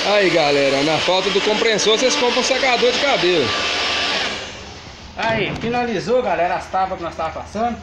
Aí galera, na falta do compressor vocês compram um secador de cabelo. Aí, finalizou galera as tábuas que nós estávamos passando.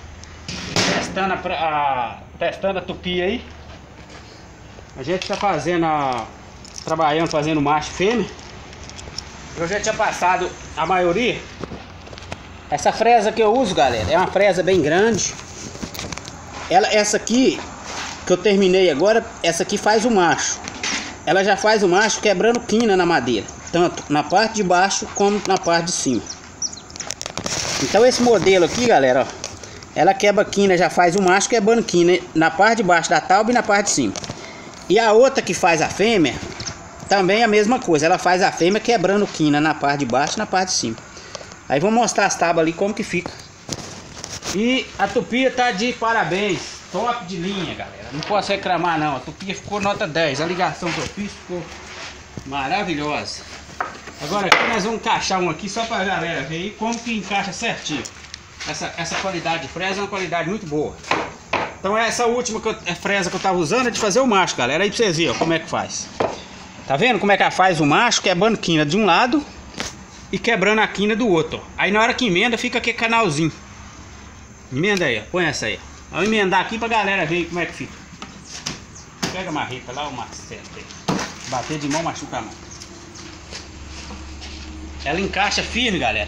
Testando a tupi aí. A gente tá fazendo fazendo macho e fêmea. Eu já tinha passado a maioria. Essa fresa que eu uso, galera, é uma fresa bem grande. Essa aqui que eu terminei agora, essa aqui faz o macho. Ela já faz o macho quebrando quina na madeira, tanto na parte de baixo como na parte de cima. Então esse modelo aqui, galera, ó, ela quebra quina, já faz o macho quebrando quina na parte de baixo da tábua e na parte de cima. E a outra que faz a fêmea, também é a mesma coisa. Ela faz a fêmea quebrando quina na parte de baixo e na parte de cima. Aí vou mostrar as tábuas ali como que fica. E a tupia tá de parabéns. Top de linha, galera. Não posso reclamar não. A tupia ficou nota 10. A ligação que eu fiz ficou maravilhosa. Agora aqui nós vamos encaixar um aqui só pra galera ver aí como que encaixa certinho. Essa qualidade de fresa é uma qualidade muito boa. Então essa última fresa que eu tava usando é de fazer o macho, galera. Aí pra vocês verem ó, como é que faz. Tá vendo como é que ela faz o macho? Quebrando quina de um lado e quebrando a quina do outro, ó. Aí na hora que emenda fica aquele canalzinho. Emenda aí, ó. Põe essa aí. Vamos emendar aqui pra galera ver como é que fica. Pega a marreta lá, o macete aí. Bater de mão machuca a mão. Ela encaixa firme, galera.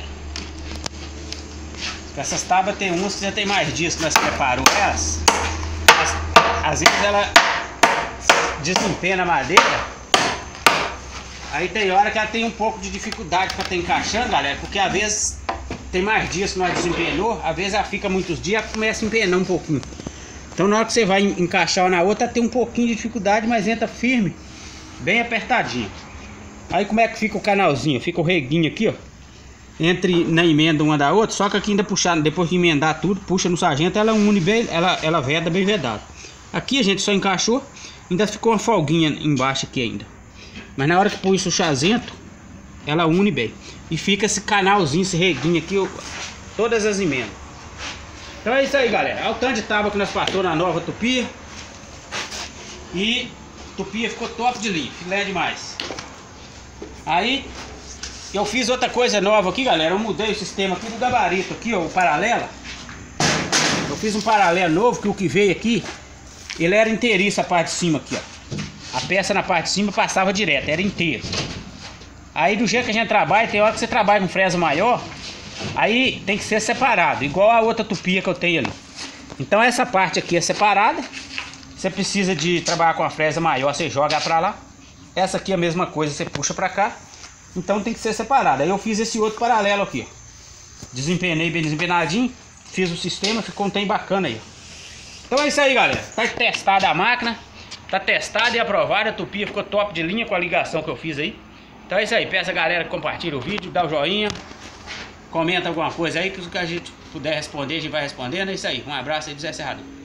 Essas tábuas tem umas que já tem mais dias que nós preparamos elas. Às vezes ela desempena a madeira. Aí tem hora que ela tem um pouco de dificuldade para estar encaixando, galera. Porque às vezes tem mais dias que nós desempenou. Às vezes ela fica muitos dias e começa a empenar um pouquinho. Então na hora que você vai encaixar uma na outra, tem um pouquinho de dificuldade, mas entra firme, bem apertadinho. Aí como é que fica o canalzinho? Fica o reguinho aqui, ó, entre na emenda uma da outra. Só que aqui ainda puxar, depois de emendar tudo, puxa no sargento, ela une bem, ela veda bem vedada. Aqui a gente só encaixou, ainda ficou uma folguinha embaixo aqui ainda. Mas na hora que pôs o chazento, ela une bem. E fica esse canalzinho, esse reguinho aqui, todas as emendas. Então é isso aí, galera. Olha o tanto de tábua que nós passamos na nova tupia. E a tupia ficou top de linha, filé demais. Aí eu fiz outra coisa nova aqui, galera. Eu mudei o sistema aqui do gabarito aqui, ó, o paralelo. Eu fiz um paralelo novo, que o que veio aqui, ele era inteiriço a parte de cima aqui, ó. A peça na parte de cima passava direto, era inteiro. Aí do jeito que a gente trabalha, tem hora que você trabalha com fresa maior, aí tem que ser separado, igual a outra tupia que eu tenho ali. Então essa parte aqui é separada. Você precisa de trabalhar com a fresa maior, você joga pra lá. Essa aqui é a mesma coisa, você puxa pra cá. Então tem que ser separado. Aí eu fiz esse outro paralelo aqui, ó. Desempenei bem desempenadinho, fiz o sistema, ficou um trem bacana aí, ó. Então é isso aí, galera. Tá testada a máquina, tá testada e aprovada. A tupia ficou top de linha com a ligação que eu fiz aí. Então é isso aí. Peço a galera que compartilha o vídeo, dá o joinha, comenta alguma coisa aí, que o que a gente puder responder, a gente vai respondendo. É isso aí. Um abraço aí do Zé Serrador.